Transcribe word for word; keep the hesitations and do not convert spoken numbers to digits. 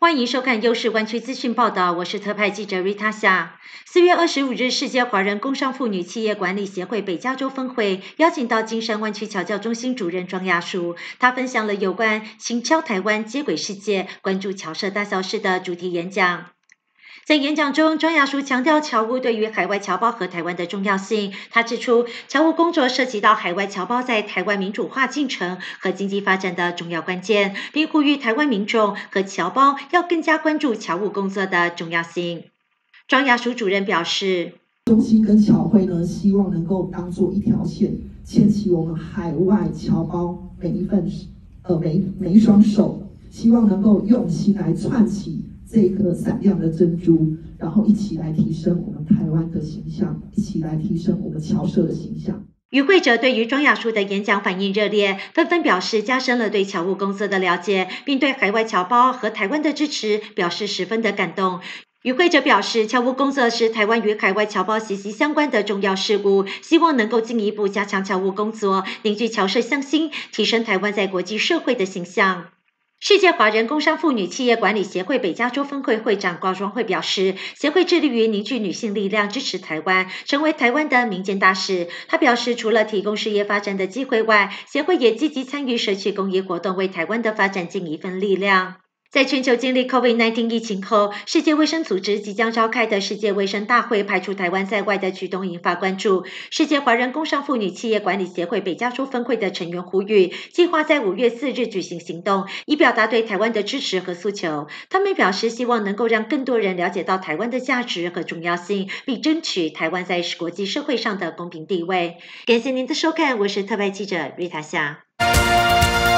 欢迎收看优势湾区资讯报道，我是特派记者 Rita 夏。四月二十五日，世界华人工商妇女企业管理协会北加州分会邀请到金山湾区侨教中心主任庄雅淑，她分享了有关行销台湾、接轨世界、关注侨社大小事的主题演讲。在演讲中，庄雅淑强调侨务对于海外侨胞和台湾的重要性。她指出，侨务工作涉及到海外侨胞在台湾民主化进程和经济发展的重要关键，并呼吁台湾民众和侨胞要更加关注侨务工作的重要性。庄雅淑主任表示， 中心跟侨会呢，希望能够当做一条线，牵起我们海外侨胞每一份呃每每一双手，希望能够用心来串起这个闪亮的珍珠，然后一起来提升我们台湾的形象，一起来提升我们侨社的形象。 与会者对于庄雅淑的演讲反应热烈，纷纷表示加深了对侨务工作的了解，并对海外侨胞和台湾的支持表示十分的感动。与会者表示，侨务工作是台湾与海外侨胞息息相关的重要事务，希望能够进一步加强侨务工作，凝聚侨社向心，提升台湾在国际社会的形象。世界华人工商妇女企业管理协会北加州分会会长高庄慧表示，协会致力于凝聚女性力量，支持台湾，成为台湾的民间大使。他表示，除了提供事业发展的机会外，协会也积极参与社区公益活动，为台湾的发展尽一份力量。在全球经历 COVID 十九 疫情后，世界卫生组织即将召开的世界卫生大会排除台湾在外的举动引发关注。世界华人工商妇女企业管理协会北加州分会的成员呼吁，计划在五月四日举行行动，以表达对台湾的支持和诉求。他们表示，希望能够让更多人了解到台湾的价值和重要性，并争取台湾在国际社会上的公平地位。感谢您的收看，我是特派记者瑞塔夏。